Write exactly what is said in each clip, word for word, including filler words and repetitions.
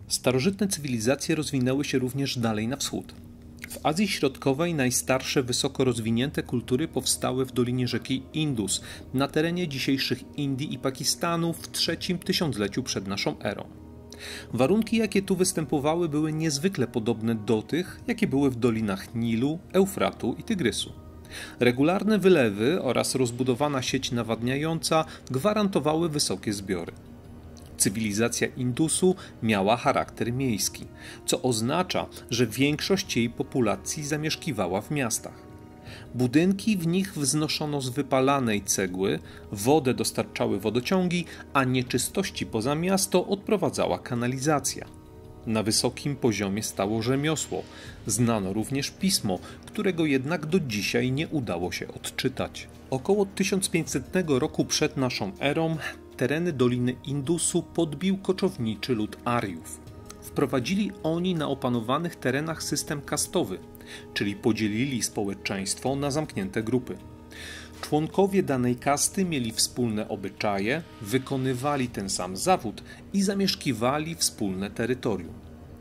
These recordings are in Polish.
Starożytne cywilizacje rozwinęły się również dalej na wschód. W Azji Środkowej najstarsze wysoko rozwinięte kultury powstały w dolinie rzeki Indus, na terenie dzisiejszych Indii i Pakistanu w trzecim tysiącleciu przed naszą erą. Warunki, jakie tu występowały, były niezwykle podobne do tych, jakie były w dolinach Nilu, Eufratu i Tygrysu. Regularne wylewy oraz rozbudowana sieć nawadniająca gwarantowały wysokie zbiory. Cywilizacja Indusu miała charakter miejski, co oznacza, że większość jej populacji zamieszkiwała w miastach. Budynki w nich wznoszono z wypalanej cegły, wodę dostarczały wodociągi, a nieczystości poza miasto odprowadzała kanalizacja. Na wysokim poziomie stało rzemiosło, znano również pismo, którego jednak do dzisiaj nie udało się odczytać. Około tysiąc pięćsetnego roku przed naszą erą tereny Doliny Indusu podbił koczowniczy lud Ariów. Wprowadzili oni na opanowanych terenach system kastowy, czyli podzielili społeczeństwo na zamknięte grupy. Członkowie danej kasty mieli wspólne obyczaje, wykonywali ten sam zawód i zamieszkiwali wspólne terytorium.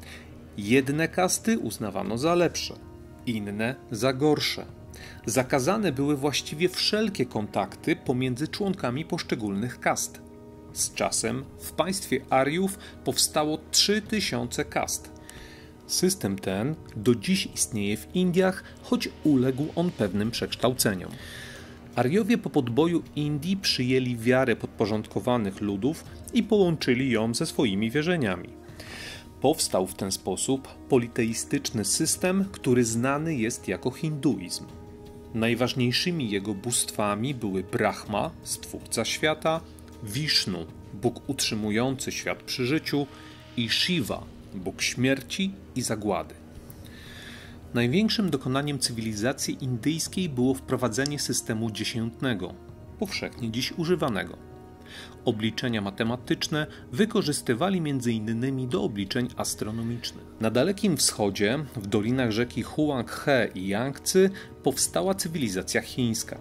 Jedne kasty uznawano za lepsze, inne za gorsze. Zakazane były właściwie wszelkie kontakty pomiędzy członkami poszczególnych kast. Z czasem w państwie Ariów powstało trzy tysiące kast. System ten do dziś istnieje w Indiach, choć uległ on pewnym przekształceniom. Ariowie po podboju Indii przyjęli wiarę podporządkowanych ludów i połączyli ją ze swoimi wierzeniami. Powstał w ten sposób politeistyczny system, który znany jest jako hinduizm. Najważniejszymi jego bóstwami były Brahma, stwórca świata, Wisznu, Bóg utrzymujący świat przy życiu, i Shiva, Bóg śmierci i zagłady. Największym dokonaniem cywilizacji indyjskiej było wprowadzenie systemu dziesiętnego, powszechnie dziś używanego. Obliczenia matematyczne wykorzystywali między innymi do obliczeń astronomicznych. Na Dalekim Wschodzie, w dolinach rzeki Huanghe i Jangtzy, powstała cywilizacja chińska.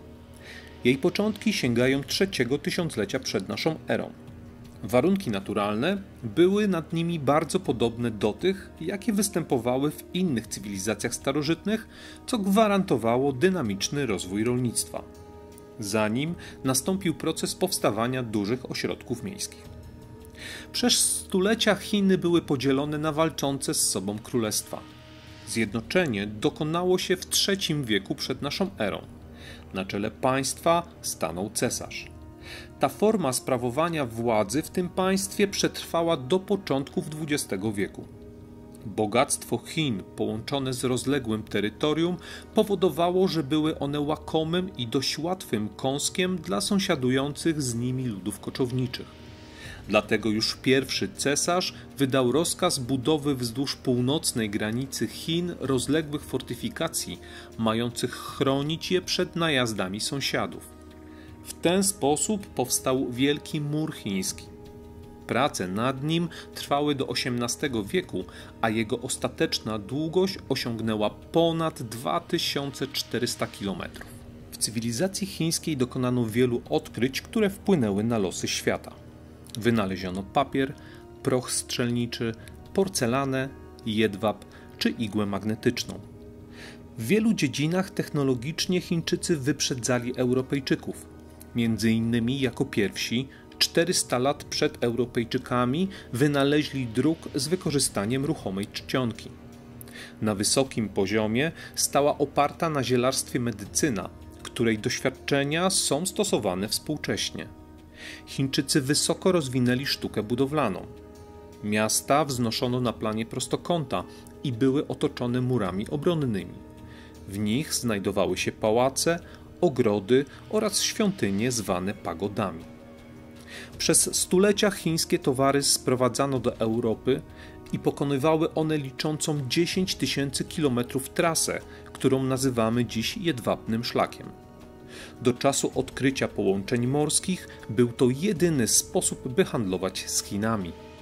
Jej początki sięgają trzeciego tysiąclecia przed naszą erą. Warunki naturalne były nad nimi bardzo podobne do tych, jakie występowały w innych cywilizacjach starożytnych, co gwarantowało dynamiczny rozwój rolnictwa. Zanim nastąpił proces powstawania dużych ośrodków miejskich. Przez stulecia Chiny były podzielone na walczące z sobą królestwa. Zjednoczenie dokonało się w trzecim wieku przed naszą erą. Na czele państwa stanął cesarz. Ta forma sprawowania władzy w tym państwie przetrwała do początków dwudziestego wieku. Bogactwo Chin połączone z rozległym terytorium powodowało, że były one łakomym i dość łatwym kąskiem dla sąsiadujących z nimi ludów koczowniczych. Dlatego już pierwszy cesarz wydał rozkaz budowy wzdłuż północnej granicy Chin rozległych fortyfikacji, mających chronić je przed najazdami sąsiadów. W ten sposób powstał Wielki Mur Chiński. Prace nad nim trwały do osiemnastego wieku, a jego ostateczna długość osiągnęła ponad dwa tysiące czterysta kilometrów. W cywilizacji chińskiej dokonano wielu odkryć, które wpłynęły na losy świata. Wynaleziono papier, proch strzelniczy, porcelanę, jedwab czy igłę magnetyczną. W wielu dziedzinach technologicznie Chińczycy wyprzedzali Europejczyków. Między innymi jako pierwsi czterysta lat przed Europejczykami wynaleźli druk z wykorzystaniem ruchomej czcionki. Na wysokim poziomie stała oparta na zielarstwie medycyna, której doświadczenia są stosowane współcześnie. Chińczycy wysoko rozwinęli sztukę budowlaną. Miasta wznoszono na planie prostokąta i były otoczone murami obronnymi. W nich znajdowały się pałace, ogrody oraz świątynie zwane pagodami. Przez stulecia chińskie towary sprowadzano do Europy i pokonywały one liczącą dziesięć tysięcy kilometrów trasę, którą nazywamy dziś jedwabnym szlakiem. Do czasu odkrycia połączeń morskich był to jedyny sposób, by handlować z Chinami.